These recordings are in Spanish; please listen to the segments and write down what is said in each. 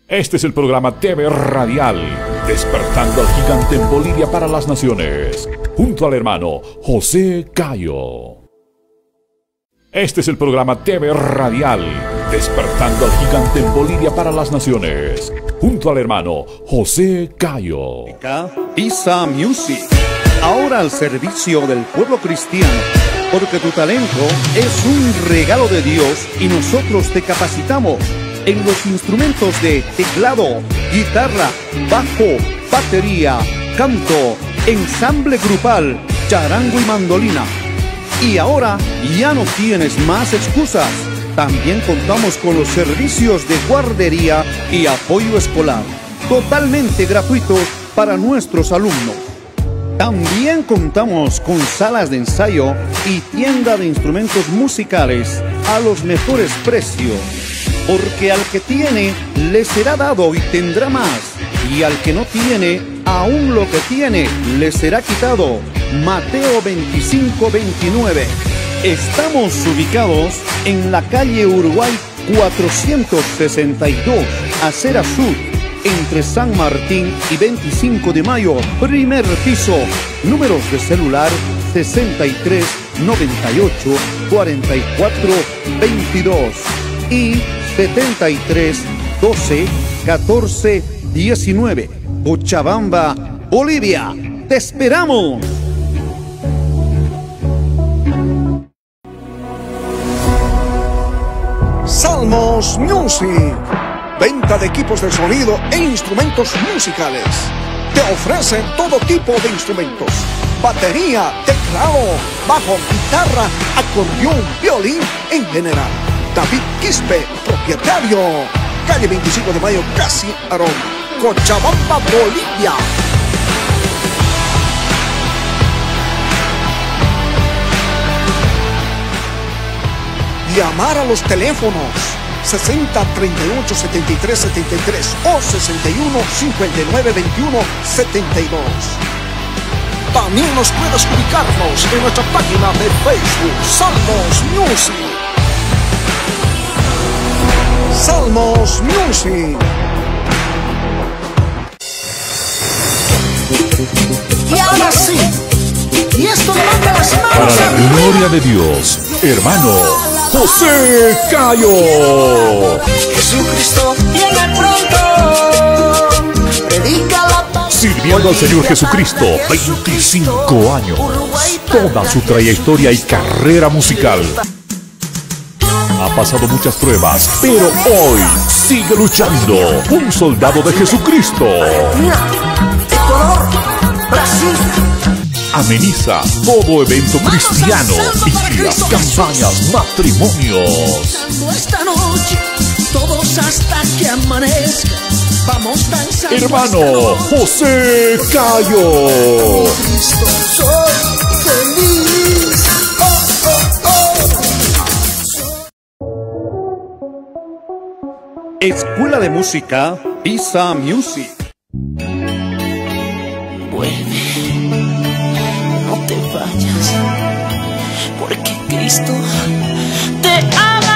Este es el programa TV Radial, despertando al gigante en Bolivia para las naciones, junto al hermano José Cayo. Este es el programa TV Radial, despertando al gigante en Bolivia para las naciones, junto al hermano José Cayo. ISA Music, ahora al servicio del pueblo cristiano, porque tu talento es un regalo de Dios y nosotros te capacitamos en los instrumentos de teclado, guitarra, bajo, batería, canto, ensamble grupal, charango y mandolina. Y ahora ya no tienes más excusas. También contamos con los servicios de guardería y apoyo escolar, totalmente gratuitos para nuestros alumnos. También contamos con salas de ensayo y tienda de instrumentos musicales a los mejores precios. Porque al que tiene, le será dado y tendrá más. Y al que no tiene, aún lo que tiene, le será quitado. Mateo 25:29. Estamos ubicados en la calle Uruguay 462, acera sur, entre San Martín y 25 de mayo, primer piso. Números de celular 63 98 44 22 y 73 12 14 19. Cochabamba, Bolivia. ¡Te esperamos! Salmos Music, venta de equipos de sonido e instrumentos musicales. Te ofrecen todo tipo de instrumentos: batería, teclado, bajo, guitarra, acordeón, violín en general. David Quispe, propietario. Calle 25 de mayo, casi Aroma, Cochabamba, Bolivia. Llamar a los teléfonos 60 38 73 73 o 61 59 21 72. También nos puedes ubicarnos en nuestra página de Facebook, Salmos Music. Salmos Music. Y ahora sí, y esto levanta las manos. Para la gloria de Dios, hermano José Cayo. Jesucristo llega pronto. Predica la paz. Sirviendo al Señor Jesucristo 25 años. Toda su trayectoria y carrera musical. Ha pasado muchas pruebas, pero hoy sigue luchando. Un soldado de Jesucristo. Ecuador, Brasil. Ameniza todo evento cristiano y las campañas matrimonios. Esta noche, todos hasta que amanezca, vamos danzando. Hermano José Cayo. Cristo, soy feliz. Escuela de Música ISA Music. Vuelve, no te vayas, porque Cristo te ama.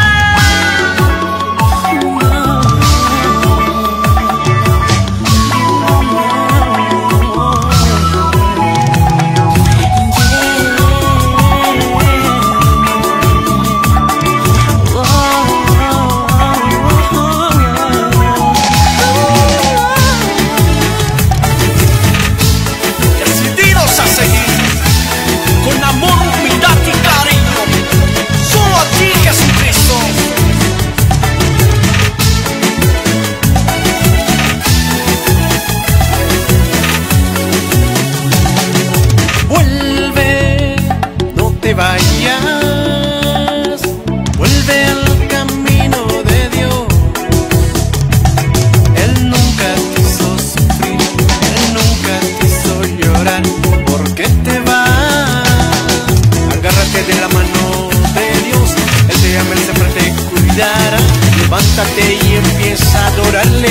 Vayas, vuelve al camino de Dios. Él nunca te hizo sufrir, Él nunca te hizo llorar. ¿Por qué te vas? Agárrate de la mano de Dios. Él te ama, Él siempre te cuidará. Levántate y empieza a adorarle.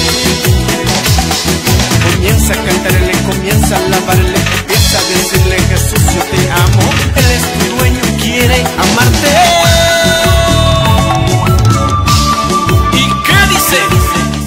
Comienza a cantarle, comienza a alabarle, empieza a decirle: Jesús, yo te amo. Él es tu dueño, quiere amarte. ¿Y qué dice?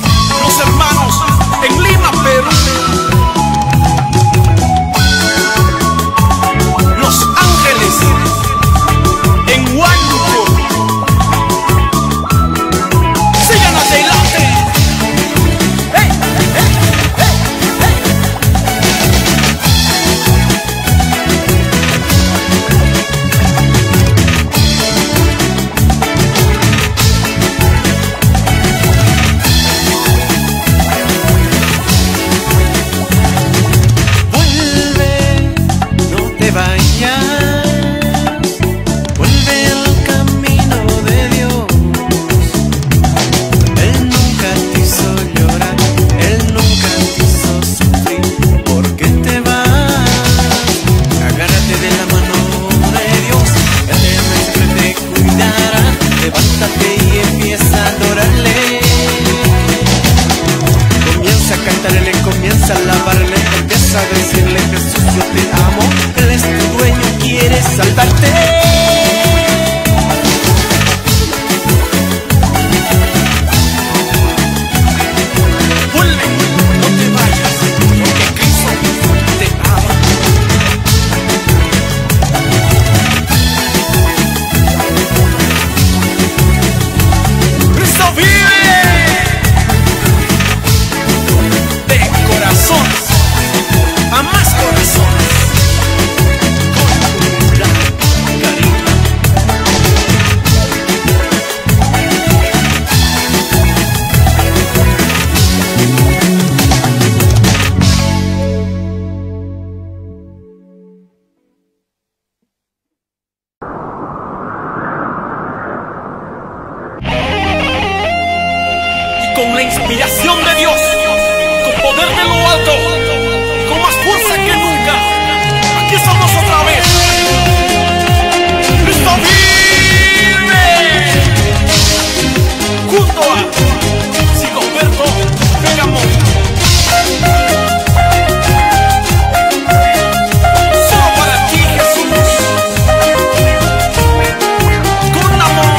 vive de corazón a más corazones. Con la cariño. Con la inspiración de Dios, con poder de lo alto y con más fuerza que nunca, aquí estamos otra vez. ¡Cristo vive! Junto a Sigoberto Pegamón. Solo para ti, Jesús, con amor.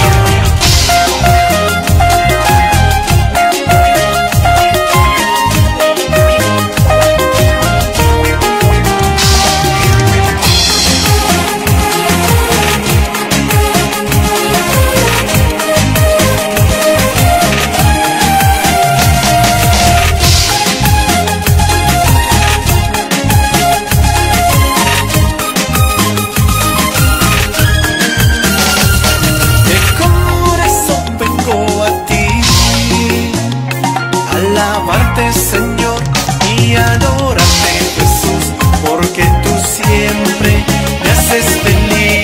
Señor, y adórate, Jesús, porque tú siempre me haces feliz.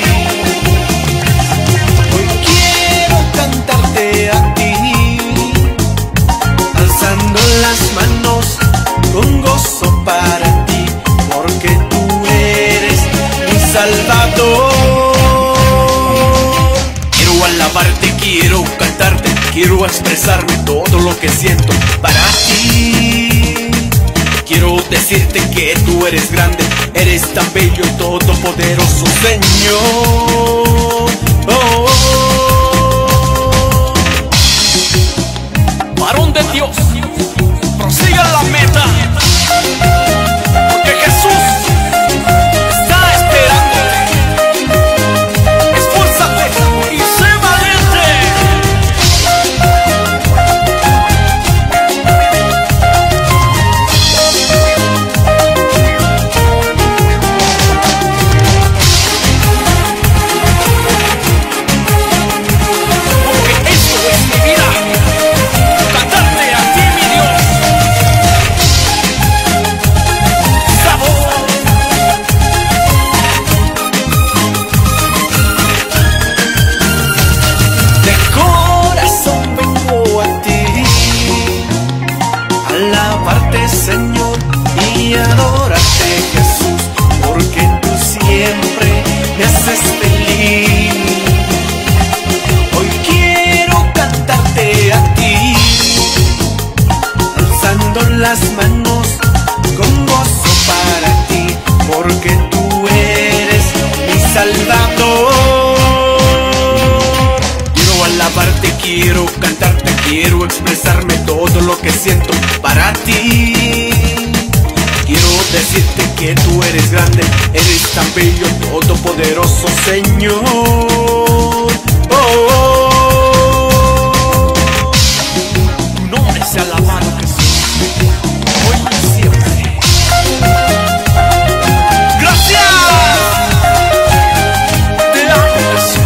Hoy quiero cantarte a ti, alzando las manos con gozo para ti, porque tú eres mi Salvador. Quiero alabarte, quiero cantarte, quiero expresarme todo lo que siento para ti. Quiero decirte que tú eres grande, eres tan bello, todopoderoso Señor. Oh, oh, oh. Varón de Dios, prosiga la meta, porque Jesús está esperándote. Esfuérzate y sé valiente. Señor, y adórate, Jesús, porque tú siempre me haces feliz. Hoy quiero cantarte a ti, alzando las manos con gozo para ti, porque tú eres mi Salvador. Quiero alabarte, quiero cantarte, quiero expresarme todo lo que siento para ti. Quiero decirte que tú eres grande, eres tan bello, todopoderoso Señor. Oh, oh, oh. Tu nombre sea alabado, Jesús, hoy y siempre. ¡Gracias! Te amo, Jesús.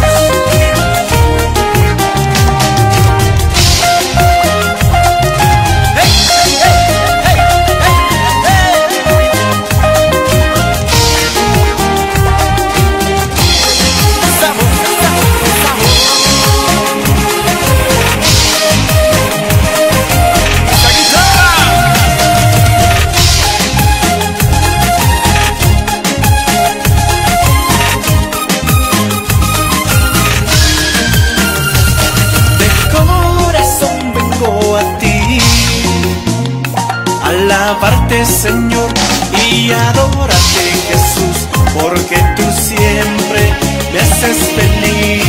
Alabarte, Señor, y adórate, Jesús, porque tú siempre me haces feliz.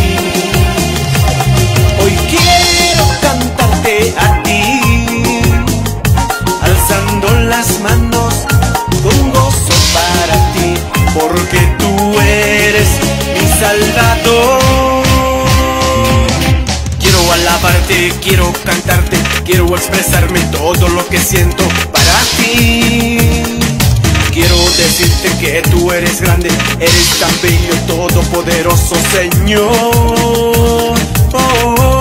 Hoy quiero cantarte a ti, alzando las manos con gozo para ti, porque tú eres mi Salvador. Quiero alabarte, quiero cantarte, quiero expresarme todo lo que siento para ti. Quiero decirte que tú eres grande, eres tan bello, todopoderoso Señor. Oh, oh, oh.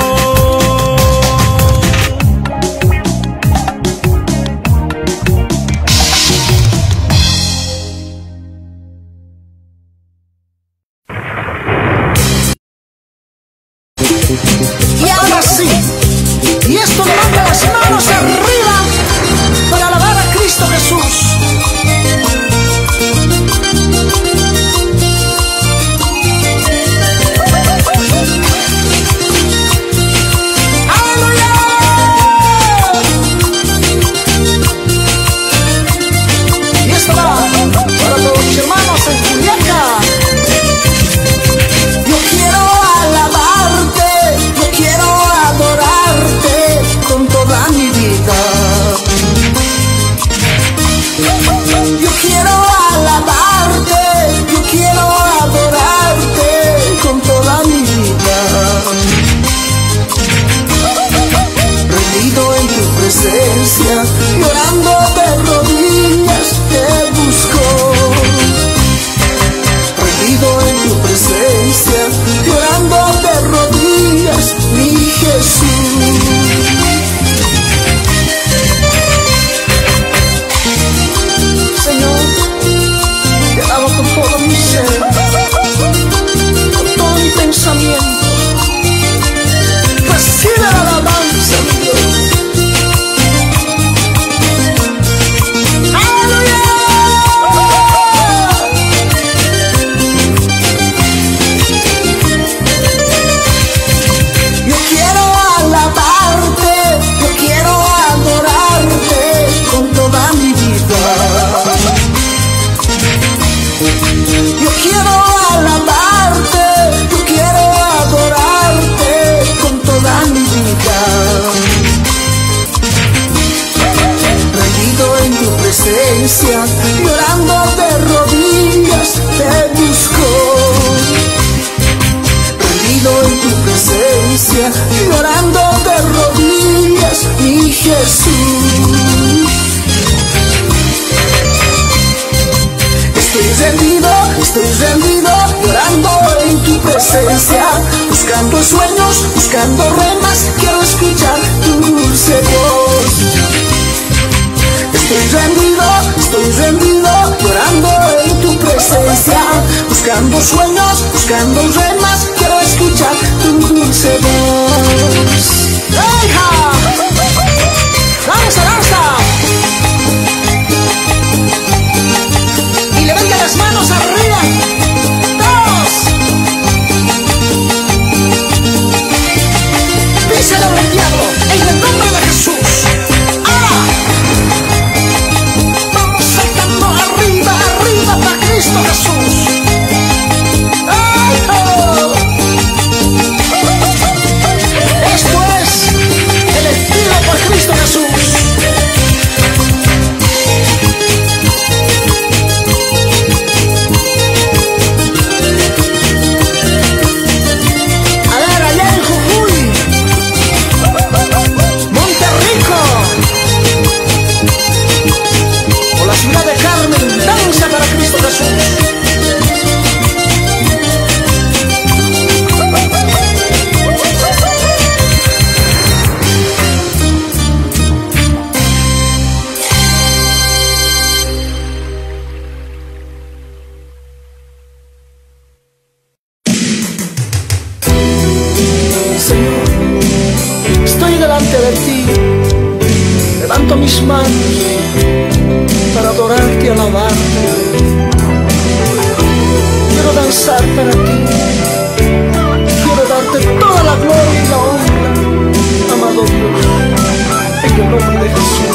Y ahora sí, y esto levanta las manos arriba para alabar a Cristo Jesús. ¡Aleluya! Y esto va para todos mis hermanos en Juliaca. Yo quiero alabarte, yo quiero adorarte con toda mi vida. Yo quiero alabarte, yo quiero adorarte con toda mi vida. Rendido en tu presencia, llorando de rodillas te busco. Rendido en tu presencia, llorando de rodillas, mi Jesús. Señor, te alabo con todo mi ser, con todo mi pensamiento. Recibe la alabanza, mi Dios. ¡Aleluya! Yo quiero alabarte, yo quiero adorarte con toda mi vida. Yo quiero alabarte, yo quiero adorarte con toda mi vida. Rendido en tu presencia, llorando de rodillas te busco. Rendido en tu presencia, llorando de rodillas, mi Jesús. Estoy rendido, llorando en tu presencia, buscando sueños, buscando remas, quiero escuchar tu dulce voz. Estoy rendido, llorando en tu presencia, buscando sueños, buscando remas, quiero escuchar tu dulce voz. ¡Deja! ¡Lanza, lanza! Y levanta las manos arriba. ¡Todos! Díselo al diablo en el nombre de Jesús. ¡Ahora! Vamos saltando arriba, arriba para Cristo Jesús. ¡Ay, oh! Esto es el estilo por Cristo Jesús. A ver, allá en Jujuy, Monterrico, o la ciudad de Carmen, danza para Cristo Jesús. Señor, estoy delante de ti, levanto mis manos para adorarte y alabarte. Quiero danzar para ti, quiero darte toda la gloria y la honra, amado Dios, en el nombre de Jesús.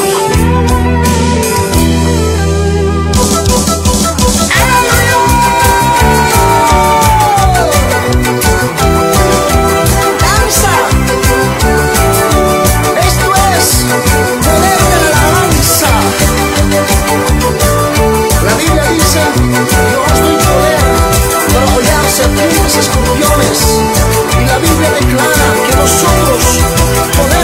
Escorpiones, y la Biblia declara que nosotros podemos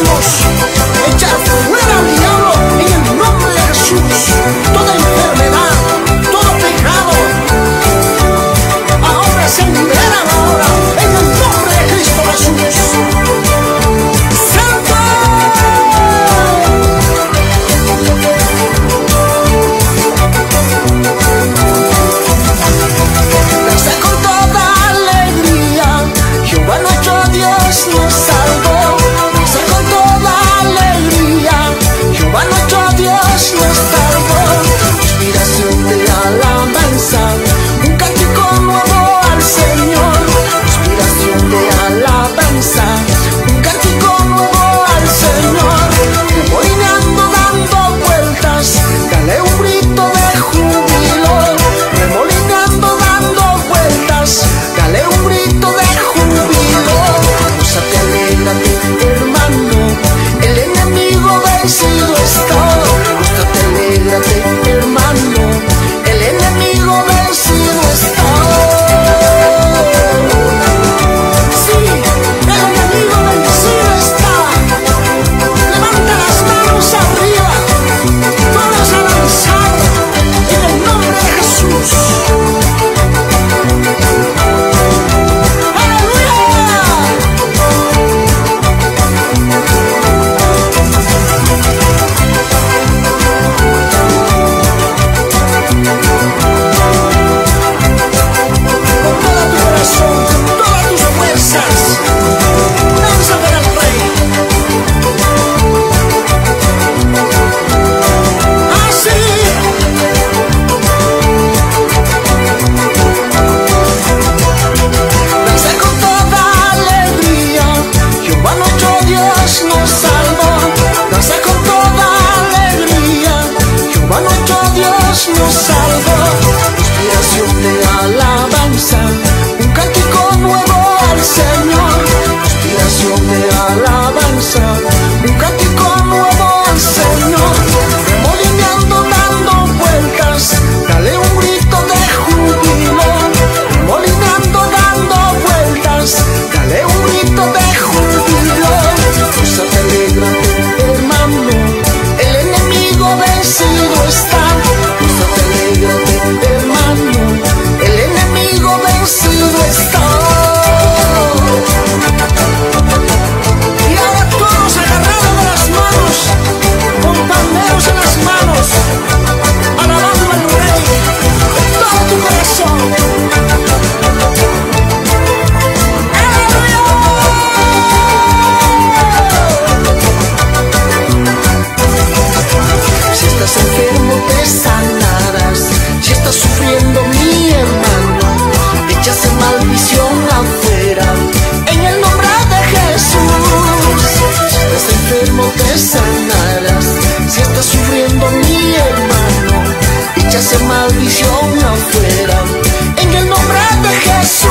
te sanarás. Si estás sufriendo, mi hermano, echa esa maldición afuera, en el nombre de Jesús.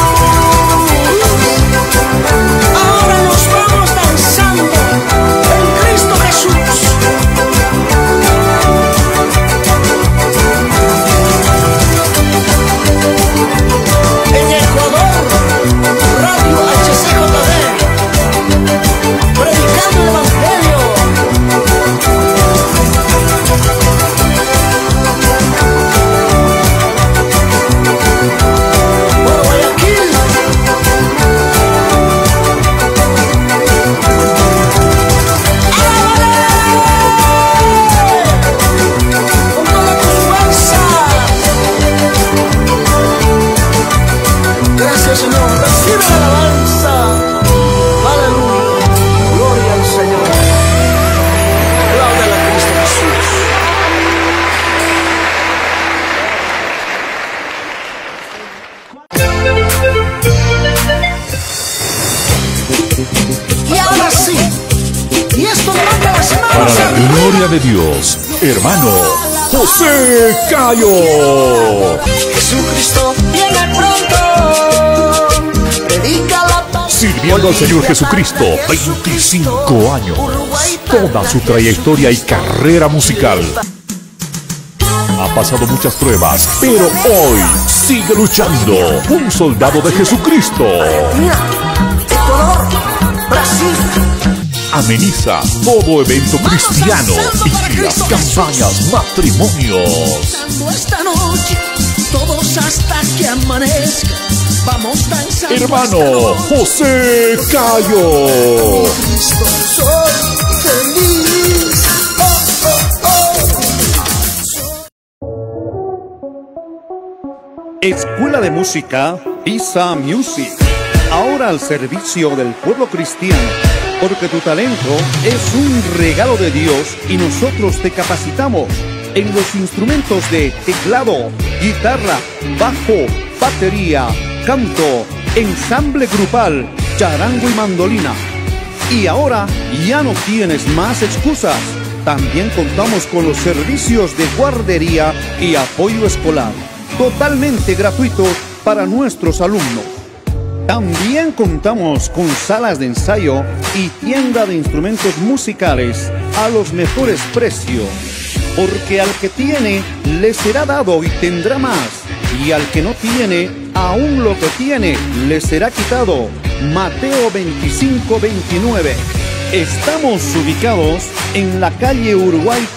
Ahora nos vamos danzando en Cristo Jesús. En Ecuador, Radio HCJB, predicando el Evangelio. Por Guayaquil, con toda tu fuerza. Gracias, Señor. Recibe la alabanza. Aleluya. Gloria al Señor. Gloria a Cristo Jesús. Y ahora sí. Y esto levanta las manos. Para la gloria de Dios, hermano José Cayo. Jesucristo viene pronto. Predica la paz. Sirviendo al Señor Jesucristo 25 años. Toda su trayectoria y carrera musical. Ha pasado muchas pruebas, pero hoy sigue luchando. Un soldado de Jesucristo. Mira, Ecuador, Brasil. Ameniza todo evento cristiano y las campañas matrimonios. Danzando esta noche, todos hasta que amanezca. Vamos danzando. Hermano José Cayo. Cristo, soy feliz. Escuela de Música Pisa Music, ahora al servicio del pueblo cristiano, porque tu talento es un regalo de Dios y nosotros te capacitamos en los instrumentos de teclado, guitarra, bajo, batería, canto, ensamble grupal, charango y mandolina. Y ahora ya no tienes más excusas. También contamos con los servicios de guardería y apoyo escolar, totalmente gratuitos para nuestros alumnos. También contamos con salas de ensayo y tienda de instrumentos musicales a los mejores precios. Porque al que tiene, le será dado y tendrá más. Y al que no tiene, aún lo que tiene, le será quitado. Mateo 25:29. Estamos ubicados en la calle Uruguay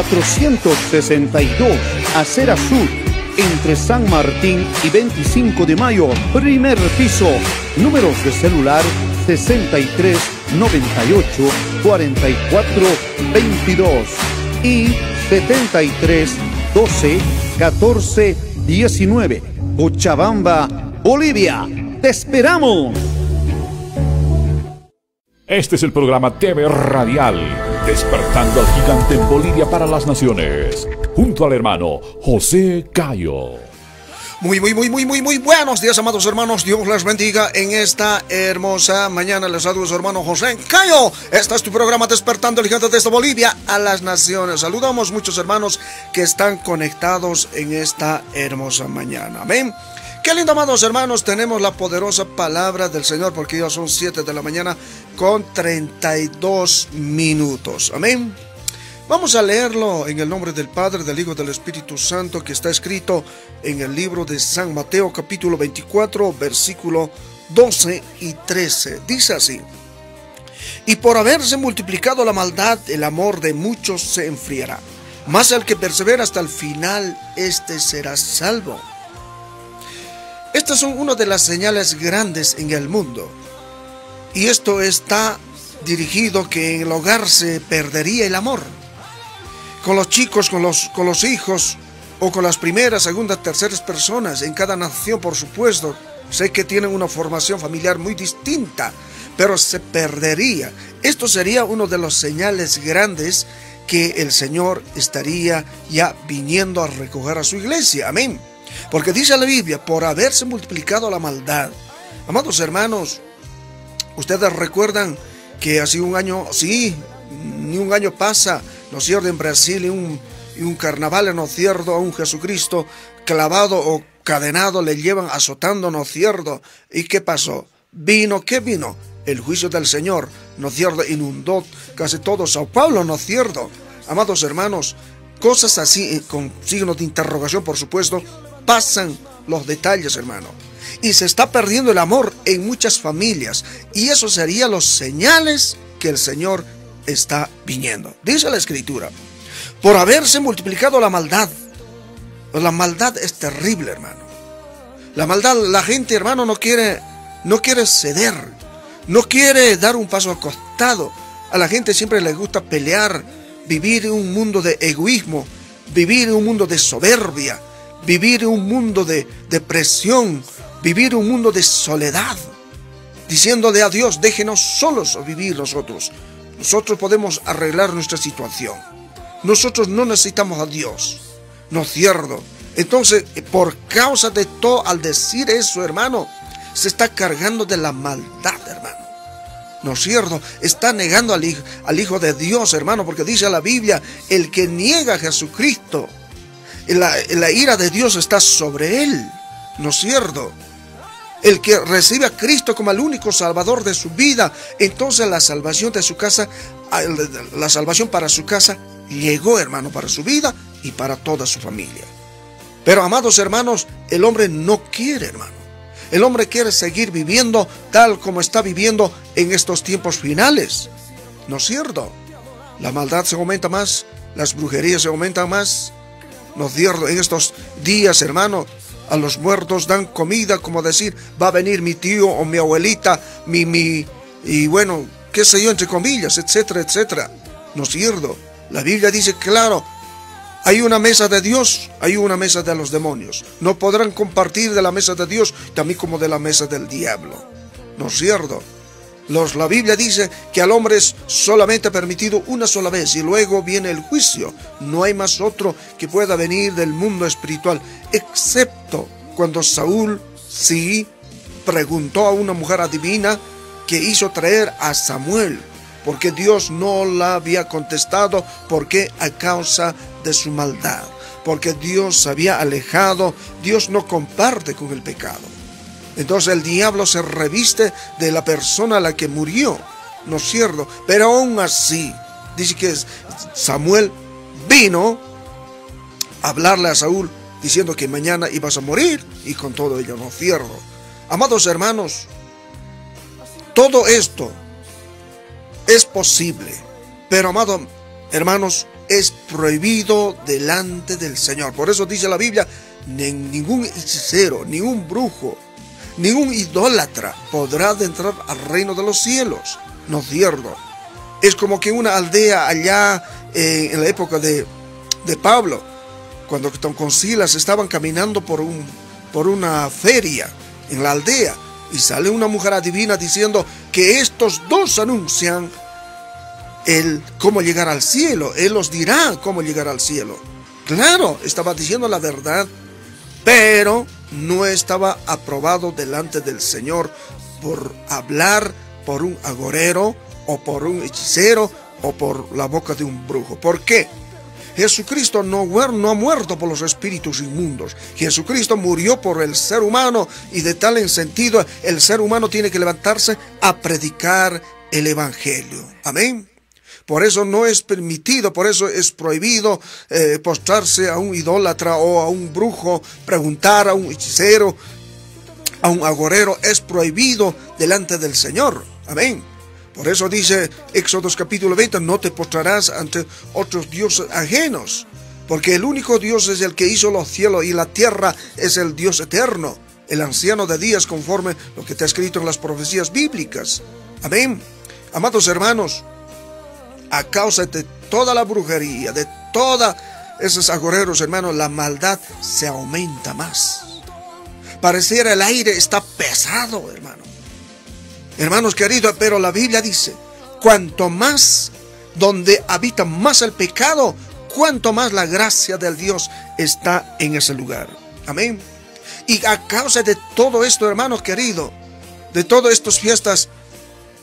462, acera sur, entre San Martín y 25 de Mayo, primer piso. Números de celular 63 98 44 22 y 73 12 14 19. Cochabamba, Bolivia. ¡Te esperamos! Este es el programa TV Radial, despertando al gigante en Bolivia para las naciones, junto al hermano José Cayo. Muy buenos días, amados hermanos. Dios les bendiga en esta hermosa mañana. Les saludo su hermano José Cayo. Este es tu programa Despertando el Gigante desde Bolivia a las naciones. Saludamos muchos hermanos que están conectados en esta hermosa mañana. Amén. Qué lindo, amados hermanos, tenemos la poderosa palabra del Señor, porque ya son 7 de la mañana con 32 minutos. Amén. Vamos a leerlo en el nombre del Padre, del Hijo y del Espíritu Santo, que está escrito en el libro de San Mateo, capítulo 24, versículo 12 y 13. Dice así: y por haberse multiplicado la maldad, el amor de muchos se enfriará. Mas el que persevera hasta el final, este será salvo. Estas son una de las señales grandes en el mundo. Y esto está dirigido que en el hogar se perdería el amor. Con los chicos, con los hijos, o con las primeras, segundas, terceras personas, en cada nación, por supuesto. Sé que tienen una formación familiar muy distinta, pero se perdería. Esto sería uno de los señales grandes que el Señor estaría ya viniendo a recoger a su iglesia. Amén. Porque dice la Biblia, por haberse multiplicado la maldad. Amados hermanos, ustedes recuerdan que hace un año, sí, ni un año pasa, ¿no es cierto?, en Brasil, y un carnaval, ¿no es cierto?, a un Jesucristo clavado o cadenado, le llevan azotando, ¿no es cierto? ¿Y qué pasó? ¿Qué vino? El juicio del Señor, ¿no es cierto?, inundó casi todo Sao Paulo, ¿no es cierto? Amados hermanos, cosas así, con signos de interrogación, por supuesto, pasan los detalles, hermano. Y se está perdiendo el amor en muchas familias. Y eso serían los señales que el Señor está viniendo. Dice la Escritura, por haberse multiplicado la maldad. La maldad es terrible, hermano. La maldad, la gente, hermano, no quiere ceder. No quiere dar un paso al costado. A la gente siempre le gusta pelear, vivir en un mundo de egoísmo, vivir en un mundo de soberbia, vivir en un mundo de depresión, vivir en un mundo de soledad, diciéndole a Dios, déjenos solos a vivir nosotros. Nosotros podemos arreglar nuestra situación. Nosotros no necesitamos a Dios. ¿No es cierto? Entonces, por causa de todo, al decir eso, hermano, se está cargando de la maldad, hermano. ¿No es cierto? Está negando al Hijo de Dios, hermano, porque dice la Biblia, el que niega a Jesucristo, la ira de Dios está sobre él. ¿No es cierto? El que recibe a Cristo como el único salvador de su vida, entonces la salvación de su casa, la salvación para su casa llegó, hermano, para su vida y para toda su familia. Pero, amados hermanos, el hombre no quiere, hermano. El hombre quiere seguir viviendo tal como está viviendo en estos tiempos finales. ¿No es cierto? La maldad se aumenta más, las brujerías se aumentan más. ¿No es cierto? En estos días, hermano, a los muertos dan comida, como decir, va a venir mi tío o mi abuelita, y bueno, qué sé yo, entre comillas, etcétera, etcétera. ¿No es cierto? La Biblia dice claro, hay una mesa de Dios, hay una mesa de los demonios. No podrán compartir de la mesa de Dios, también como de la mesa del diablo. ¿No es cierto? La Biblia dice que al hombre es solamente permitido una sola vez y luego viene el juicio. No hay más otro que pueda venir del mundo espiritual, excepto cuando Saúl sí preguntó a una mujer adivina que hizo traer a Samuel, porque Dios no la había contestado. ¿Por qué? A causa de su maldad, porque Dios se había alejado. Dios no comparte con el pecado. Entonces el diablo se reviste de la persona a la que murió, ¿no es cierto? Pero aún así, dice que Samuel vino a hablarle a Saúl diciendo que mañana ibas a morir, y con todo ello, ¿no es cierto? Amados hermanos, todo esto es posible, pero, amados hermanos, es prohibido delante del Señor. Por eso dice la Biblia, ningún hechicero, ningún brujo, ningún idólatra podrá entrar al reino de los cielos. ¿No es cierto? Es como que una aldea allá en la época de Pablo, cuando con Silas estaban caminando por una feria en la aldea, y sale una mujer adivina diciendo que estos dos anuncian cómo llegar al cielo. Él los dirá cómo llegar al cielo. Claro, estaba diciendo la verdad, pero no estaba aprobado delante del Señor por hablar por un agorero o por un hechicero o por la boca de un brujo. ¿Por qué? Jesucristo no ha muerto por los espíritus inmundos. Jesucristo murió por el ser humano, y de tal en sentido el ser humano tiene que levantarse a predicar el evangelio. Amén. Por eso no es permitido, por eso es prohibido postrarse a un idólatra o a un brujo, preguntar a un hechicero, a un agorero. Es prohibido delante del Señor. Amén. Por eso dice Éxodo capítulo 20, no te postrarás ante otros dioses ajenos, porque el único Dios es el que hizo los cielos y la tierra, es el Dios eterno, el anciano de días, conforme lo que está escrito en las profecías bíblicas. Amén. Amados hermanos, a causa de toda la brujería, de todos esos agoreros, hermanos, la maldad se aumenta más. Pareciera el aire está pesado, hermano. Hermanos queridos, pero la Biblia dice, cuanto más donde habita más el pecado, cuanto más la gracia del Dios está en ese lugar. Amén. Y a causa de todo esto, hermanos queridos, de todas estas fiestas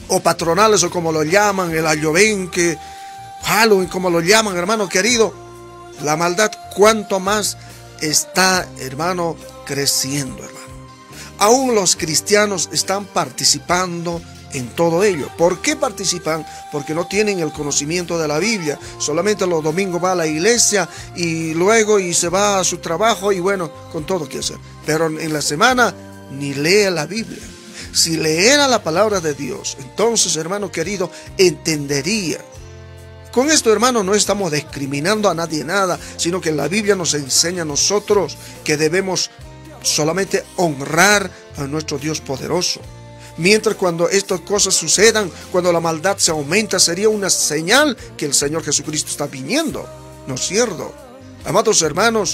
o patronales, o como lo llaman, el ayobenque, Halloween, como lo llaman, hermano querido, la maldad cuanto más está, hermano, creciendo, hermano. Aún los cristianos están participando en todo ello. ¿Por qué participan? Porque no tienen el conocimiento de la Biblia. Solamente los domingos va a la iglesia y luego se va a su trabajo y bueno, con todo que hacer. Pero en la semana ni lee la Biblia. Si leera la palabra de Dios, entonces, hermano querido, entendería. Con esto, hermano, no estamos discriminando a nadie nada, sino que la Biblia nos enseña a nosotros que debemos solamente honrar a nuestro Dios poderoso. Mientras cuando estas cosas sucedan, cuando la maldad se aumenta, sería una señal que el Señor Jesucristo está viniendo. ¿No es cierto? Amados hermanos,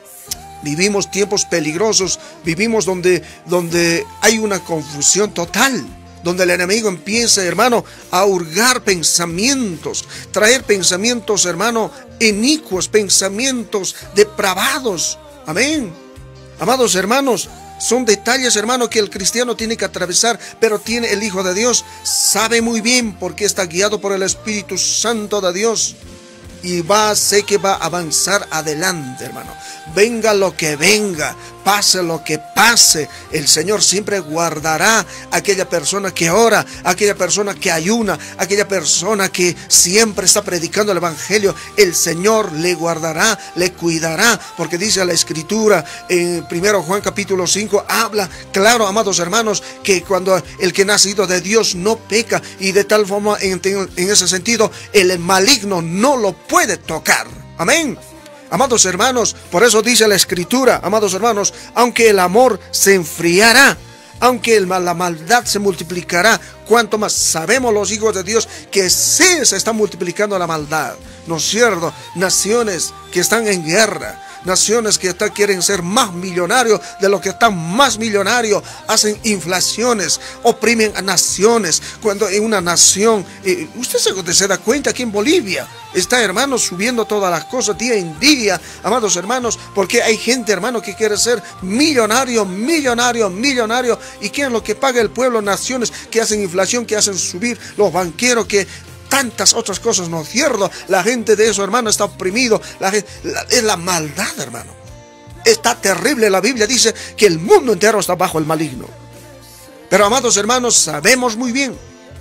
vivimos tiempos peligrosos, vivimos donde hay una confusión total, donde el enemigo empieza, hermano, a hurgar pensamientos, traer pensamientos, hermano, inicuos, pensamientos depravados. Amén. Amados hermanos, son detalles, hermano, que el cristiano tiene que atravesar, pero tiene el Hijo de Dios, sabe muy bien porque está guiado por el Espíritu Santo de Dios y sé que va a avanzar adelante, hermano. Venga lo que venga, pase lo que pase, el Señor siempre guardará a aquella persona que ora, a aquella persona que ayuna, a aquella persona que siempre está predicando el Evangelio. El Señor le guardará, le cuidará, porque dice la Escritura en 1 Juan capítulo 5, habla claro, amados hermanos, que cuando el que nacido de Dios no peca, y de tal forma en ese sentido el maligno no lo puede tocar. Amén. Amados hermanos, por eso dice la Escritura, amados hermanos, aunque el amor se enfriará, aunque la maldad se multiplicará, cuanto más sabemos los hijos de Dios que sí se está multiplicando la maldad. ¿No es cierto? Naciones que están en guerra, naciones que quieren ser más millonarios de lo que están más millonarios, hacen inflaciones, oprimen a naciones. Cuando en una nación, usted se da cuenta que en Bolivia está, hermano, subiendo todas las cosas día en día, amados hermanos, porque hay gente, hermano, que quiere ser millonario, millonario, millonario. ¿Y qué es lo que paga el pueblo? Naciones que hacen inflación, que hacen subir, los banqueros que tantas otras cosas, ¿no es cierto? La gente de eso, hermano, está oprimido. Es la maldad, hermano. Está terrible. La Biblia dice que el mundo entero está bajo el maligno. Pero, amados hermanos, sabemos muy bien,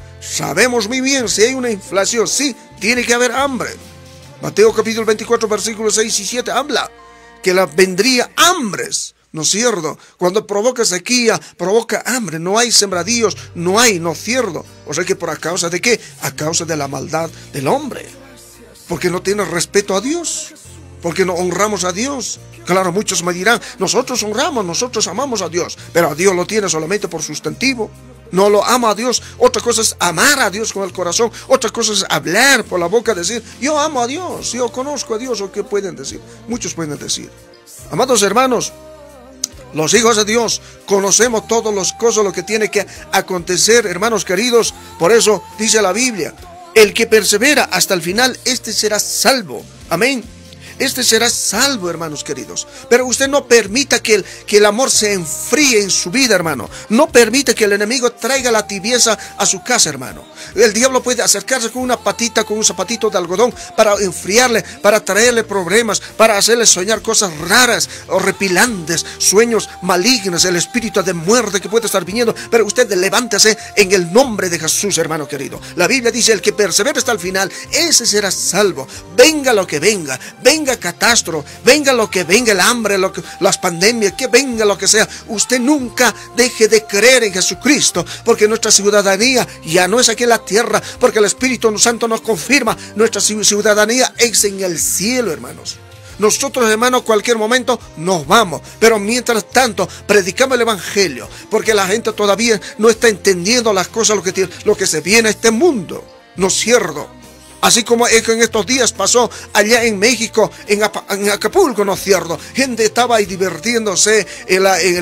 si hay una inflación, sí, tiene que haber hambre. Mateo capítulo 24, versículos 6 y 7 habla que vendría hambres. ¿No es cierto? Cuando provoca sequía, provoca hambre, no hay sembradíos, ¿no es cierto? O sea que ¿por causa de qué? A causa de la maldad del hombre. Porque no tiene respeto a Dios, porque no honramos a Dios. Claro, muchos me dirán, nosotros honramos, nosotros amamos a Dios, pero a Dios lo tiene solamente por sustantivo. No lo ama a Dios. Otra cosa es amar a Dios con el corazón, otra cosa es hablar por la boca, decir, yo amo a Dios, yo conozco a Dios. ¿O qué pueden decir? Muchos pueden decir. Amados hermanos, los hijos de Dios conocemos todas las cosas, lo que tiene que acontecer, hermanos queridos. Por eso dice la Biblia, el que persevera hasta el final, este será salvo. Amén. Este será salvo, hermanos queridos. Pero usted no permita que el amor se enfríe en su vida, hermano. No permita que el enemigo traiga la tibieza a su casa, hermano. El diablo puede acercarse con una patita, con un zapatito de algodón, para enfriarle, para traerle problemas, para hacerle soñar cosas raras, horripilantes, sueños malignos, el espíritu de muerte que puede estar viniendo. Pero usted levántese en el nombre de Jesús, hermano querido. La Biblia dice, el que persevera hasta el final, ese será salvo. Venga lo que venga, venga catástrofe, venga lo que venga, el hambre, las pandemias, que venga lo que sea, usted nunca deje de creer en Jesucristo, porque nuestra ciudadanía ya no es aquí en la tierra, porque el Espíritu Santo nos confirma, nuestra ciudadanía es en el cielo, hermanos. Nosotros, hermanos, cualquier momento nos vamos, pero mientras tanto predicamos el Evangelio, porque la gente todavía no está entendiendo las cosas, lo que se viene a este mundo. ¿No es cierto? Así como en estos días pasó allá en México, en Acapulco, ¿no es cierto? Gente estaba ahí divirtiéndose en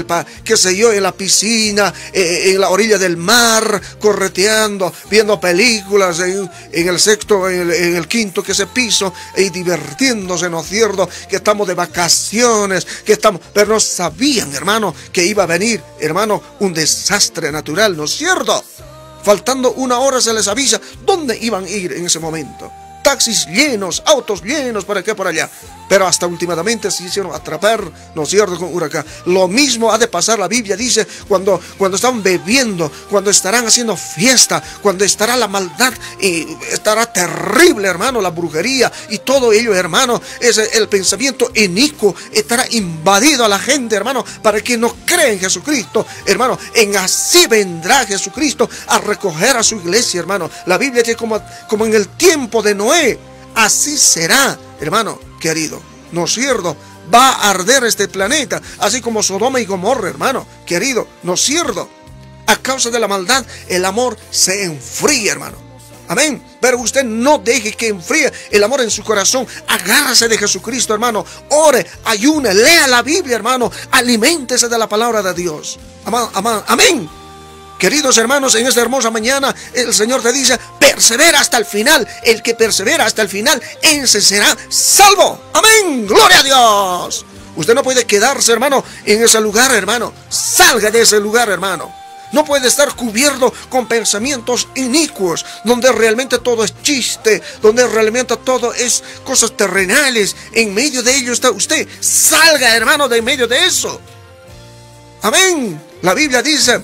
la piscina, en la orilla del mar, correteando, viendo películas en el sexto, en el quinto, que ese piso, y divirtiéndose, ¿no es cierto? Que estamos de vacaciones, pero no sabían, hermano, que iba a venir, hermano, un desastre natural, ¿no es cierto? faltando una hora se les avisa dónde iban a ir en ese momento. Taxis llenos, autos llenos, por aquí, por allá. Pero hasta últimamente se hicieron atrapar, ¿no es cierto?, con huracán. Lo mismo ha de pasar, la Biblia dice, cuando están bebiendo, cuando estarán haciendo fiesta, cuando estará la maldad y estará terrible, hermano, la brujería y todo ello, hermano, es el pensamiento inicuo, estará invadido a la gente, hermano, para que no cree en Jesucristo, hermano. En así vendrá Jesucristo a recoger a su iglesia, hermano. La Biblia dice como en el tiempo de Noé, así será, hermano querido, ¿no es cierto? Va a arder este planeta, así como Sodoma y Gomorra, hermano querido, ¿no es cierto? A causa de la maldad, el amor se enfría, hermano. Amén. Pero usted no deje que enfríe el amor en su corazón. Agárrese de Jesucristo, hermano. Ore, ayune, lea la Biblia, hermano. Aliméntese de la palabra de Dios. Amén. Queridos hermanos, en esta hermosa mañana el Señor te dice: persevera hasta el final. El que persevera hasta el final, ese será salvo. Amén, gloria a Dios. Usted no puede quedarse, hermano, en ese lugar, hermano. Salga de ese lugar, hermano. No puede estar cubierto con pensamientos inicuos, donde realmente todo es chiste, donde realmente todo es cosas terrenales. En medio de ello está usted. Salga, hermano, de en medio de eso. Amén. La Biblia dice: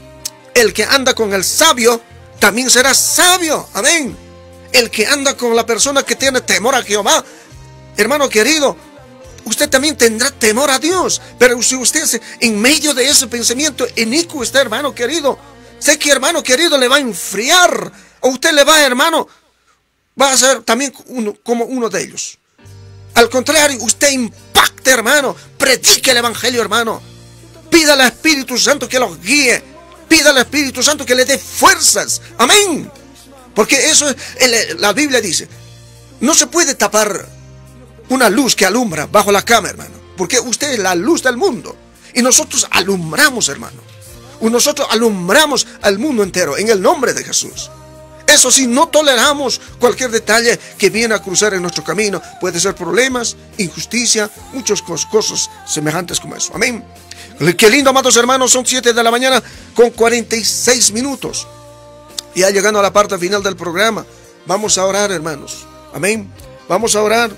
el que anda con el sabio también será sabio. Amén. El que anda con la persona que tiene temor a Jehová, hermano querido, usted también tendrá temor a Dios. Pero si usted en medio de ese pensamiento inicuo está, hermano querido, sé que, hermano querido, le va a enfriar. O usted le va, hermano, va a ser también como uno de ellos. Al contrario, usted impacte, hermano. Predique el evangelio, hermano. Pida al Espíritu Santo que los guíe. Pida al Espíritu Santo que le dé fuerzas. Amén. Porque eso es, la Biblia dice, no se puede tapar una luz que alumbra bajo la cama, hermano. Porque usted es la luz del mundo. Y nosotros alumbramos, hermano. Nosotros alumbramos al mundo entero en el nombre de Jesús. Eso sí, no toleramos cualquier detalle que viene a cruzar en nuestro camino. Puede ser problemas, injusticia, muchas cosas semejantes como eso. Amén. Qué lindo, amados hermanos, son 7 de la mañana con 46 minutos. Ya llegando a la parte final del programa, vamos a orar, hermanos. Amén. Vamos a orar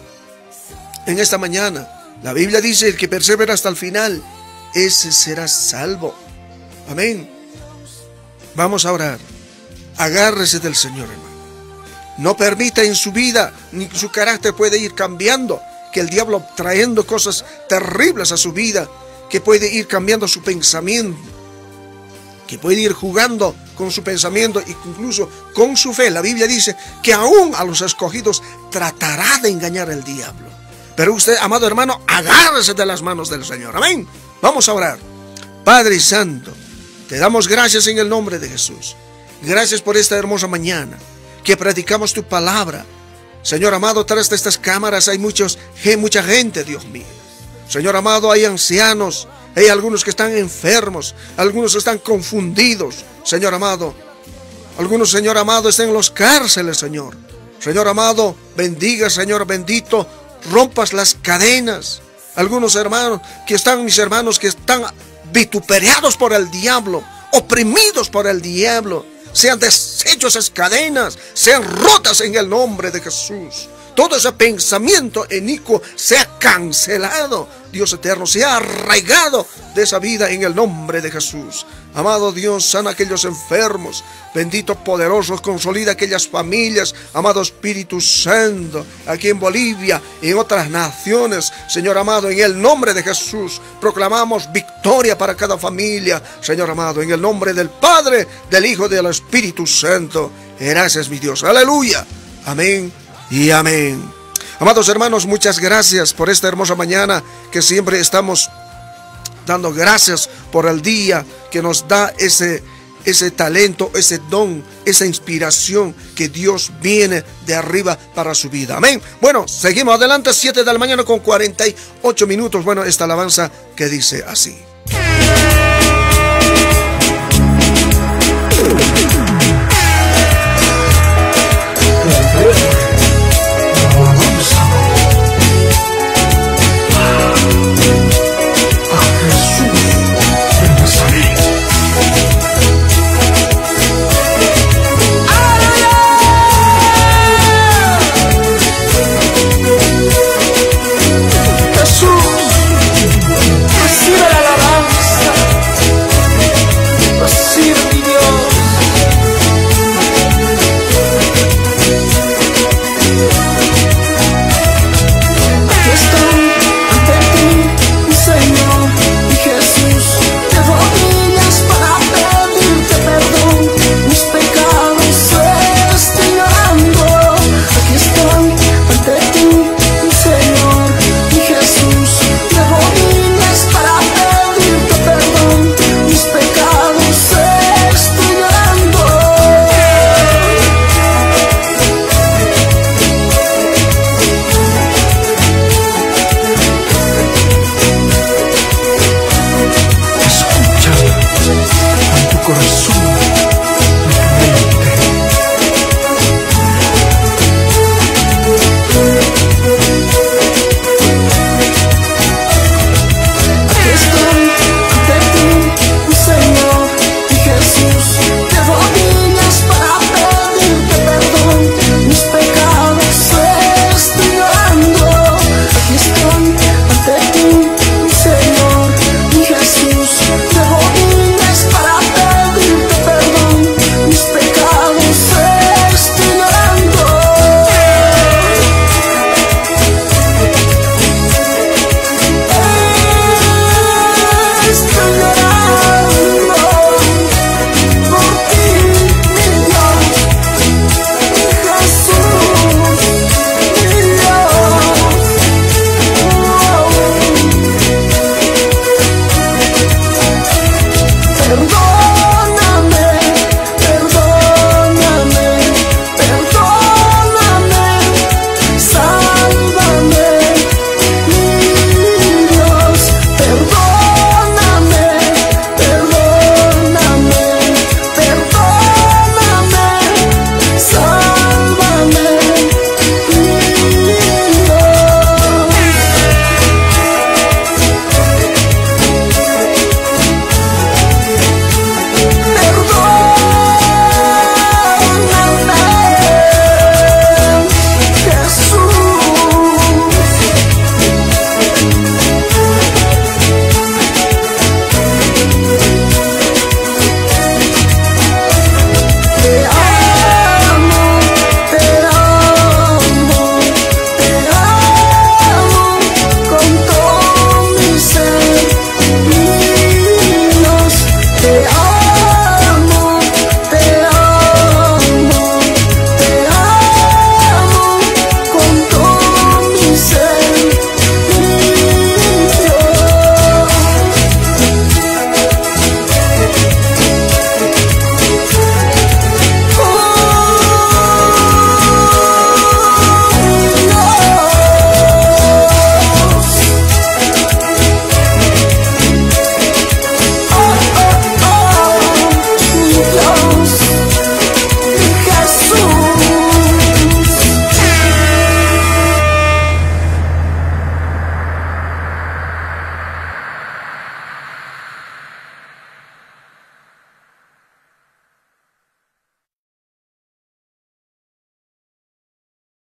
en esta mañana. La Biblia dice: el que persevera hasta el final, ese será salvo. Amén. Vamos a orar. Agárrese del Señor, hermano. No permita en su vida, ni su carácter puede ir cambiando, que el diablo trayendo cosas terribles a su vida, que puede ir cambiando su pensamiento, que puede ir jugando con su pensamiento e incluso con su fe. La Biblia dice que aún a los escogidos tratará de engañar el diablo. Pero usted, amado hermano, agárrese de las manos del Señor. Amén. Vamos a orar. Padre Santo, te damos gracias en el nombre de Jesús. Gracias por esta hermosa mañana que predicamos tu palabra. Señor amado, tras de estas cámaras hay mucha gente, Dios mío. Señor amado, hay ancianos, hay algunos que están enfermos, algunos están confundidos, Señor amado. Algunos, Señor amado, están en los cárceles, Señor. Señor amado, bendiga, Señor bendito, rompas las cadenas. Algunos hermanos que están, mis hermanos, que están vituperados por el diablo, oprimidos por el diablo, sean deshechos esas cadenas, sean rotas en el nombre de Jesús. Todo ese pensamiento inicuo sea cancelado, Dios eterno, sea arraigado de esa vida en el nombre de Jesús. Amado Dios, sana a aquellos enfermos, bendito poderoso, consolida aquellas familias, amado Espíritu Santo, aquí en Bolivia y en otras naciones, Señor amado, en el nombre de Jesús, proclamamos victoria para cada familia, Señor amado, en el nombre del Padre, del Hijo y del Espíritu Santo. Gracias, mi Dios, aleluya, amén y amén. Amados hermanos, muchas gracias por esta hermosa mañana que siempre estamos dando gracias por el día que nos da ese talento, ese don, esa inspiración que Dios viene de arriba para su vida. Amén. Bueno, seguimos adelante, 7 de la mañana con 48 minutos. Bueno, esta alabanza que dice así.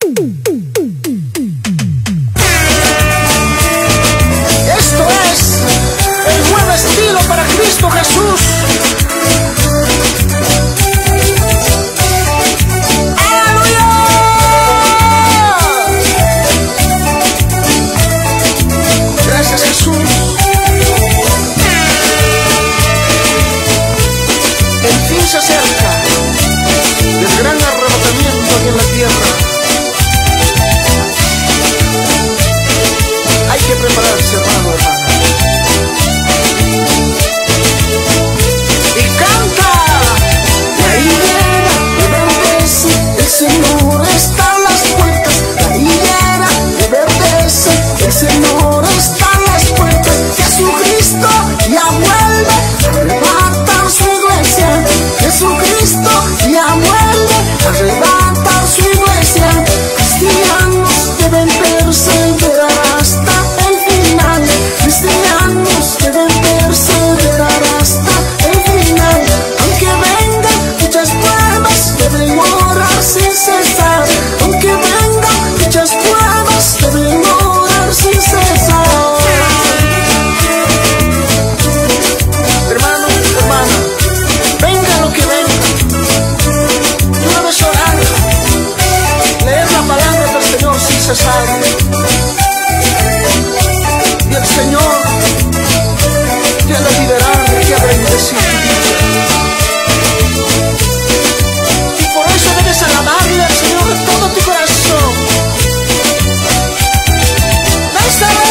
Esto es el nuevo estilo para Cristo Jesús. ¡Aleluya! Gracias, Jesús. El fin se acerca del gran arrebatamiento aquí en la tierra. Hay que prepararse, hermano, hermana. Y canta. La higuera reverdece, el Señor está a las puertas. La higuera reverdece, el Señor está a las puertas. Jesucristo ya vuelve, arrebata su iglesia. Jesucristo ya vuelve, arrebata su iglesia. Cristianos deben perseverar hasta el final. Cristianos deben perseverar hasta el final. Aunque vengan muchas pruebas, deben orar sin cesar. Aunque vengan muchas pruebas, deben orar sin cesar. Hermano, hermana, venga lo que venga, tú debes orar, leer la palabra del Señor sin cesar. Y el Señor te ha de liberar, te ha de bendecir. Y por eso debes alabarle al Señor de todo tu corazón. ¡Lánzale!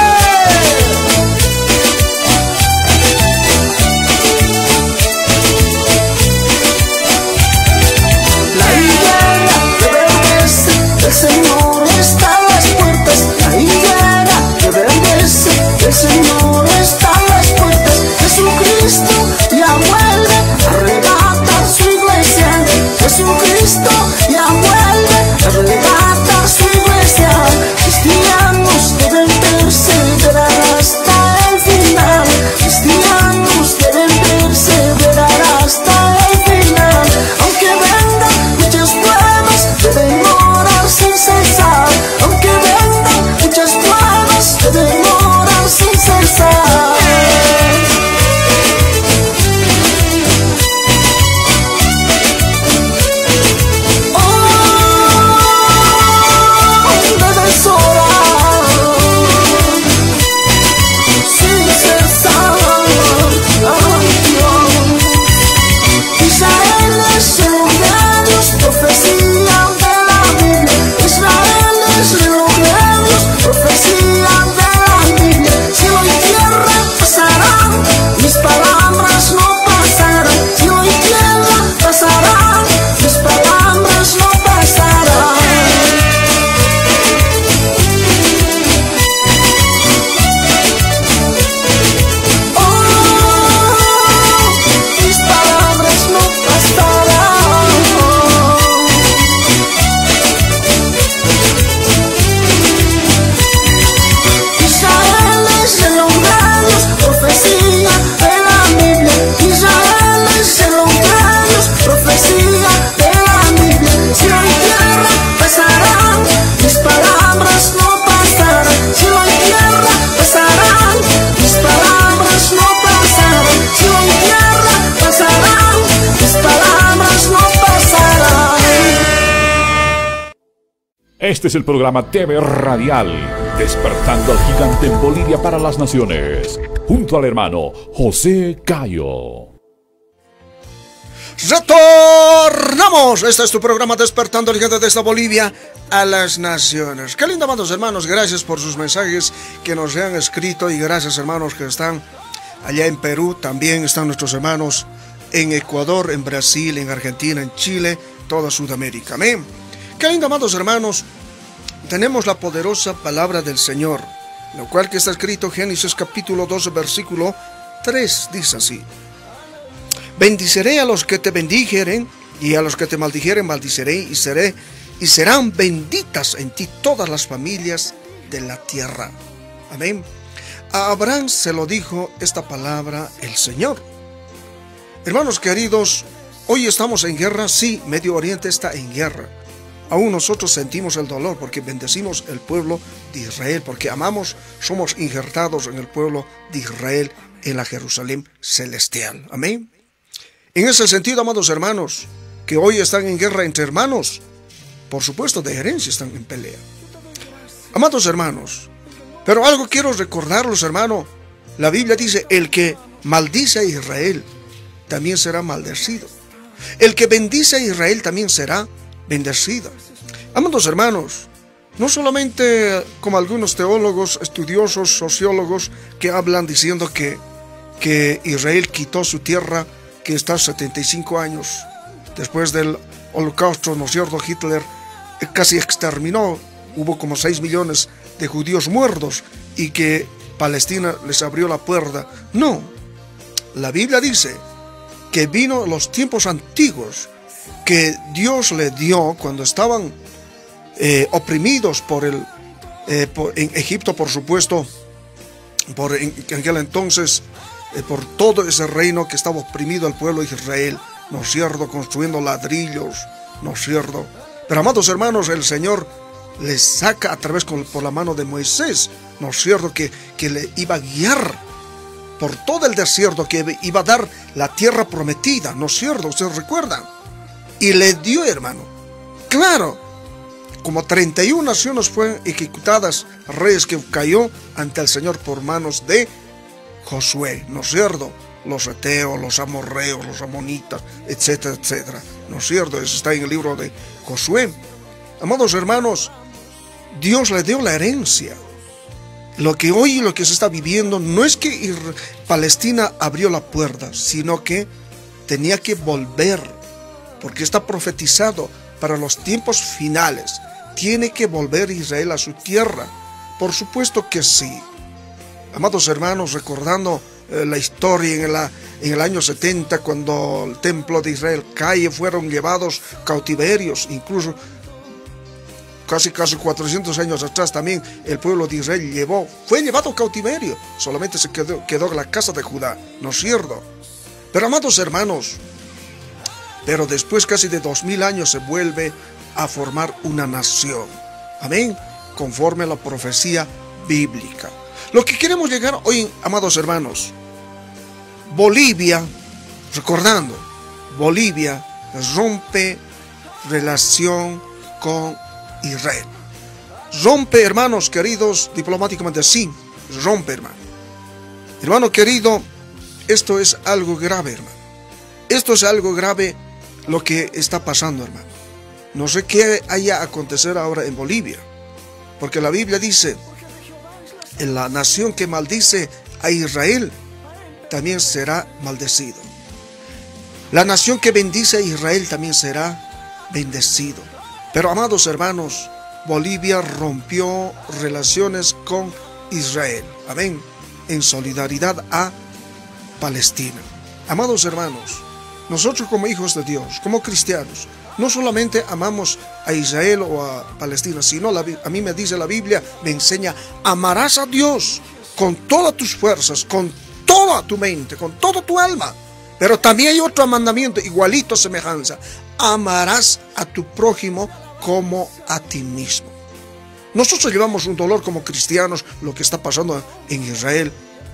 La higuera reverdece, el Señor está a las puertas. La higuera reverdece, el Señor está a las puertas. Jesucristo ya vuelve, arrebata su iglesia. Jesucristo ya vuelve, arrebata su iglesia. Cristianos deben perseverar hasta el final. Cristianos deben perseverar hasta el final. Aunque vengan muchas pruebas, deben orar sin cesar. Aunque vengan muchas pruebas, deben orar sin cesar. Oh, debes orar sin cesar. Ay, Dios. Israel es el de Dios, profecía de la Biblia. Israel es el de Dios, profecía de la Biblia. Cielo y tierra pasarán, mis palabras no pasarán. Cielo y tierra pasarán, mis palabras no pasarán. Oh, mis palabras no pasarán. Israel es el hombre de Dios, profecía de la Biblia. Israel es el hombre de Dios, profecía de la Biblia. Cielo y tierra pasarán, mis palabras no pasarán. Cielo y tierra pasarán, mis palabras no pasarán. Cielo y tierra pasarán, mis palabras no pasarán. Este es el programa TV Radial, despertando al gigante en Bolivia para las naciones, junto al hermano José Cayo. Retornamos. Este es tu programa Despertando al Gigante desde Bolivia a las naciones. Qué lindo, amados hermanos. Gracias por sus mensajes que nos han escrito. Y gracias, hermanos, que están allá en Perú. También están nuestros hermanos en Ecuador, en Brasil, en Argentina, en Chile, toda Sudamérica. Amén. Qué lindo, amados hermanos. Tenemos la poderosa palabra del Señor, lo cual que está escrito Génesis capítulo 12, versículo 3. Dice así: bendiciré a los que te bendijeren, y a los que te maldijeren maldiciré, y serán benditas en ti todas las familias de la tierra. Amén. A Abraham se lo dijo esta palabra el Señor. Hermanos queridos, hoy estamos en guerra. Sí, Medio Oriente está en guerra. aún nosotros sentimos el dolor porque bendecimos el pueblo de Israel, porque amamos, somos injertados en el pueblo de Israel, en la Jerusalén celestial. Amén. En ese sentido, amados hermanos, que hoy están en guerra entre hermanos, por supuesto de herencia están en pelea. Amados hermanos, pero algo quiero recordarlos, hermano. La Biblia dice, el que maldice a Israel también será maldecido. El que bendice a Israel también será bendecido. Amados hermanos, no solamente como algunos teólogos, estudiosos, sociólogos que hablan diciendo que Israel quitó su tierra, que está 75 años después del holocausto, ¿no es cierto? Hitler casi exterminó, hubo como 6 millones de judíos muertos y que Palestina les abrió la puerta. No, la Biblia dice que vino los tiempos antiguos que Dios le dio cuando estaban oprimidos en Egipto, por supuesto, en aquel entonces, por todo ese reino que estaba oprimido al pueblo de Israel, ¿no es cierto? Construyendo ladrillos, ¿no es cierto? Pero amados hermanos, el Señor les saca a través por la mano de Moisés, ¿no es cierto? Que le iba a guiar por todo el desierto, que iba a dar la tierra prometida, ¿no es cierto? ¿Ustedes recuerdan? Y le dio, hermano. Claro, como 31 naciones fueron ejecutadas, reyes que cayó ante el Señor por manos de Josué, ¿no es cierto? Los heteos, los amorreos, los amonitas, etcétera, etcétera, ¿no es cierto? Eso está en el libro de Josué. Amados hermanos, Dios le dio la herencia. Lo que se está viviendo no es que Palestina abrió la puerta, sino que tenía que volver, porque está profetizado para los tiempos finales. Tiene que volver Israel a su tierra. Por supuesto que sí. Amados hermanos, recordando la historia en el año 70, cuando el templo de Israel cae, fueron llevados cautiverios, incluso casi 400 años atrás también el pueblo de Israel fue llevado cautiverio, solamente se quedó la casa de Judá, ¿no es cierto? Pero amados hermanos, pero después casi de 2000 años se vuelve a formar una nación, amén, conforme a la profecía bíblica. Lo que queremos llegar hoy, amados hermanos, Bolivia, recordando, Bolivia rompe relación con Israel. Rompe, hermanos queridos, diplomáticamente sí, rompe, hermano. Hermano querido, esto es algo grave, hermano. Esto es algo grave lo que está pasando, hermano. No sé qué haya a acontecer ahora en Bolivia, porque la Biblia dice, en la nación que maldice a Israel, también será maldecido. La nación que bendice a Israel también será bendecido. Pero amados hermanos, Bolivia rompió relaciones con Israel, amén, en solidaridad a Palestina. Amados hermanos, nosotros como hijos de Dios, como cristianos, no solamente amamos a Israel o a Palestina, sino a mí me dice la Biblia, me enseña, amarás a Dios con todas tus fuerzas, con toda tu mente, con toda tu alma. Pero también hay otro mandamiento, igualito, semejanza, amarás a tu prójimo como a ti mismo. Nosotros llevamos un dolor como cristianos, lo que está pasando en Israel.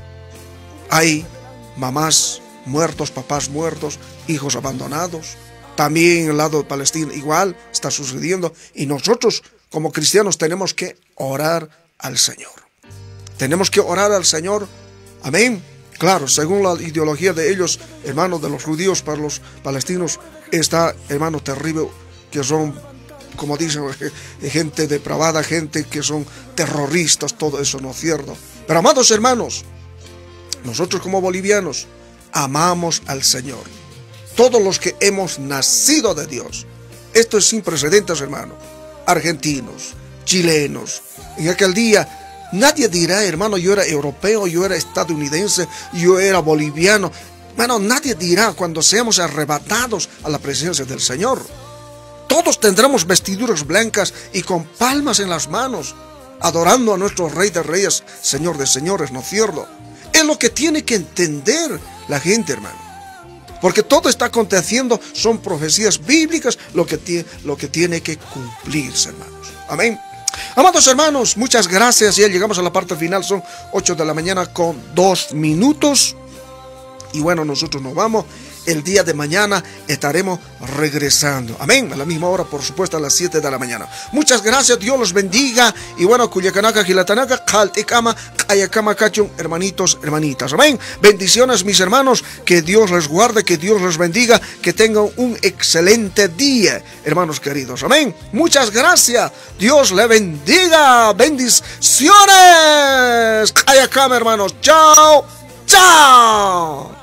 Hay mamás muertos, papás muertos, hijos abandonados. También en el lado de Palestina igual está sucediendo. Y nosotros como cristianos tenemos que orar al Señor. Tenemos que orar al Señor. Amén. Claro, según la ideología de ellos, hermanos, de los judíos para los palestinos, está, hermano, terrible, que son, como dicen, gente depravada, gente que son terroristas, todo eso no es cierto. Pero amados hermanos, nosotros como bolivianos amamos al Señor. Todos los que hemos nacido de Dios. Esto es sin precedentes, hermano. Argentinos, chilenos. En aquel día nadie dirá, hermano, yo era europeo, yo era estadounidense, yo era boliviano. Hermano, nadie dirá cuando seamos arrebatados a la presencia del Señor. Todos tendremos vestiduras blancas y con palmas en las manos, adorando a nuestro Rey de Reyes, Señor de Señores, ¿no es cierto? Es lo que tiene que entender la gente, hermano. porque todo está aconteciendo, son profecías bíblicas lo que tiene que cumplirse, hermanos. Amén. Amados hermanos, muchas gracias. Ya llegamos a la parte final, son 8 de la mañana con 2 minutos. Y bueno, nosotros nos vamos. El día de mañana estaremos regresando. Amén. A la misma hora, por supuesto, a las 7 de la mañana. Muchas gracias. Dios los bendiga. Y bueno, Culiacanaka, Gilatanaka, Calticama, Ayacama, Cachun, hermanitos, hermanitas. Amén. Bendiciones, mis hermanos. Que Dios les guarde, que Dios los bendiga. Que tengan un excelente día, hermanos queridos. Amén. Muchas gracias. Dios le bendiga. Bendiciones. Ayacama, hermanos. Chao. Chao.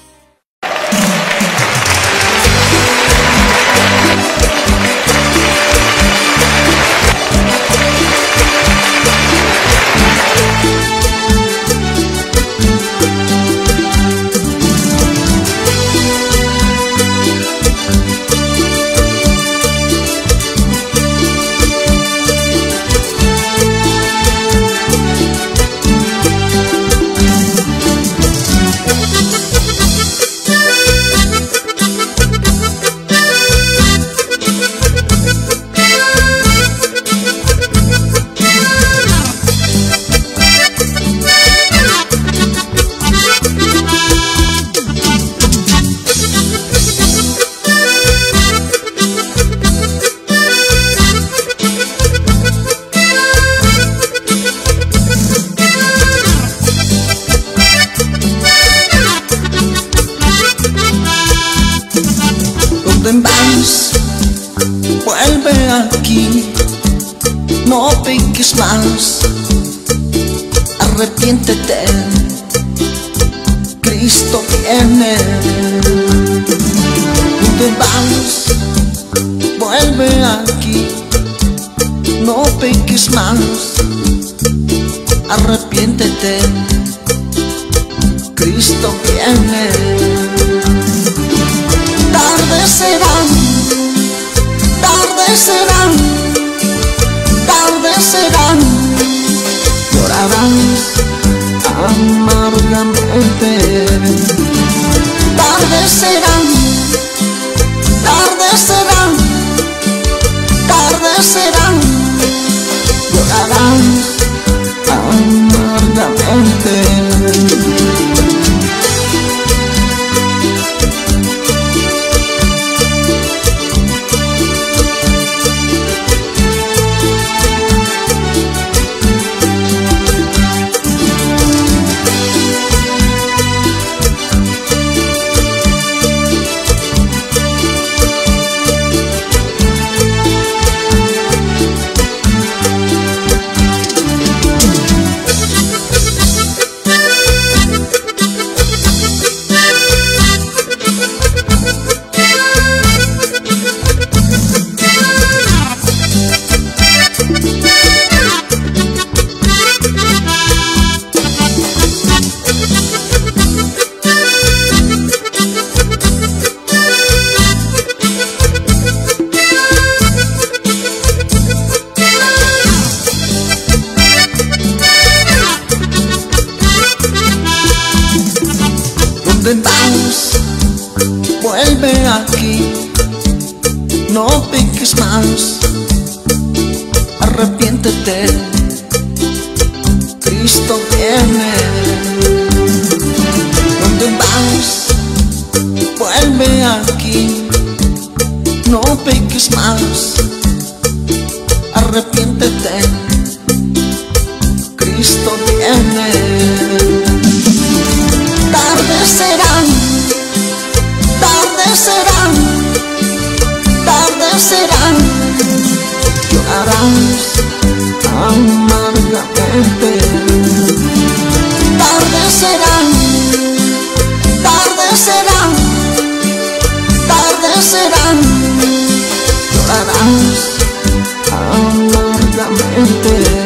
Vuelve aquí, no piques más, arrepiéntete, Cristo viene. ¿Dónde vas? Vuelve aquí, no piques más, arrepiéntete, Cristo viene. Tarde será, tarde serán, tarde serán, llorarás amargamente. Tarde serán, tarde serán, tarde serán, llorarás amargamente. Vuelve aquí, no piques más, arrepiéntete, Cristo viene. ¿Dónde vas? Vuelve aquí, no piques más, arrepiéntete, Cristo viene. Tarde serán, tarde serán, tarde serán, llorarás amargamente. Tarde serán, tarde serán, tarde serán, llorarás amargamente.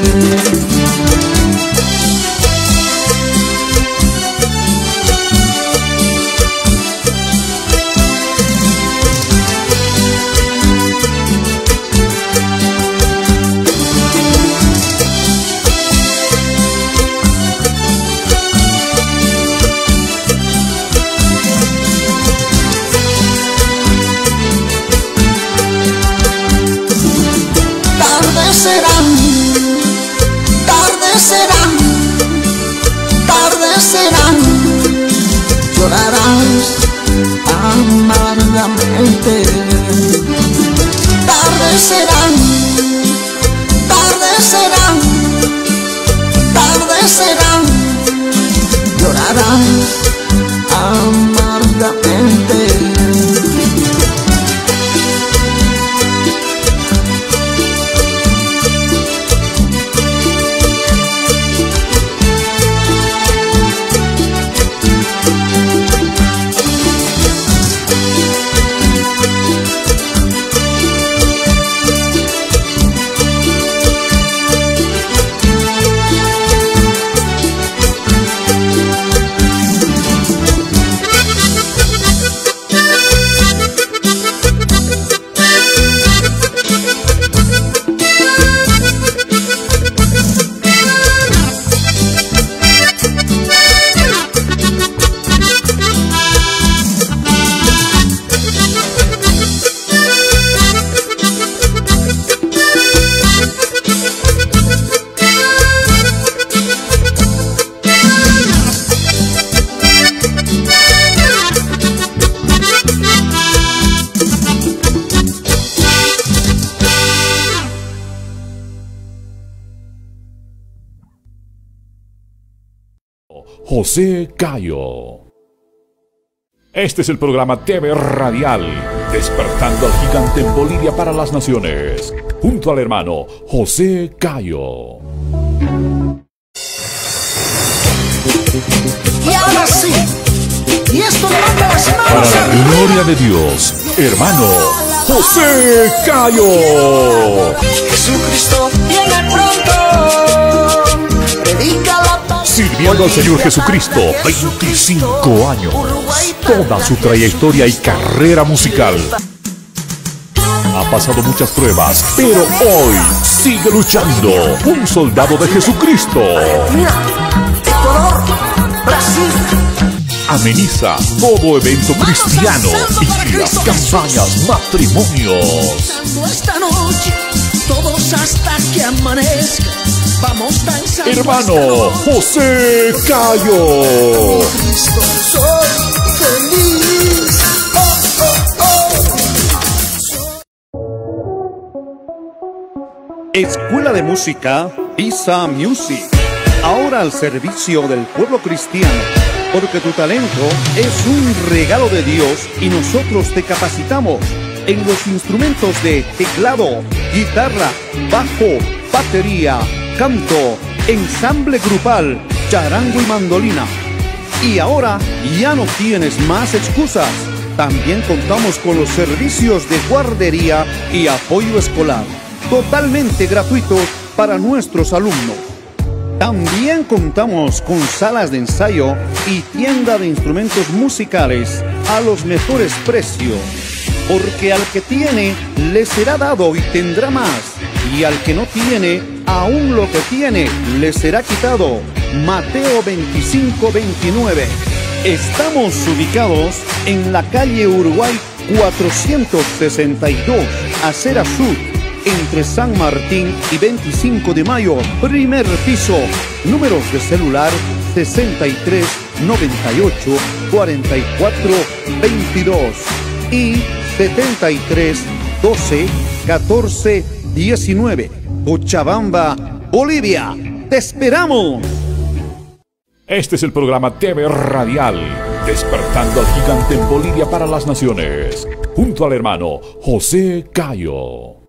amargamente. Tardes serán, tardes serán, tardes serán, llorarán amargamente. José Cayo. Este es el programa TV Radial, despertando al gigante en Bolivia para las naciones, junto al hermano José Cayo. Y ahora sí, y esto levanta las manos Para la arriba. gloria de Dios, hermano José Cayo. Jesucristo viene pronto. Predica la paz. Sirviendo al Señor Jesucristo 25 años, toda su trayectoria y carrera musical. Ha pasado muchas pruebas, pero hoy sigue luchando. Un soldado de Jesucristo. Mira, Ecuador, Brasil. Ameniza todo evento cristiano y las campañas matrimonios. Esta noche, todos hasta que amanezca. Vamos danzando. Hermano José Cayo. Cristo, soy feliz. Oh, oh, oh. Escuela de Música Isa Music. Ahora al servicio del pueblo cristiano. Porque tu talento es un regalo de Dios y nosotros te capacitamos en los instrumentos de teclado, guitarra, bajo, batería, canto, ensamble grupal, charango y mandolina. Y ahora ya no tienes más excusas. También contamos con los servicios de guardería y apoyo escolar, totalmente gratuitos para nuestros alumnos. También contamos con salas de ensayo y tienda de instrumentos musicales a los mejores precios. Porque al que tiene, le será dado y tendrá más. Y al que no tiene, aún lo que tiene, le será quitado. Mateo 25:29. Estamos ubicados en la calle Uruguay 462, acera sur, entre San Martín y 25 de Mayo, primer piso. Números de celular 63 98 44 22 y 73 12 14 19. Cochabamba, Bolivia. ¡Te esperamos! Este es el programa TV Radial, despertando al gigante en Bolivia para las naciones, junto al hermano José Cayo.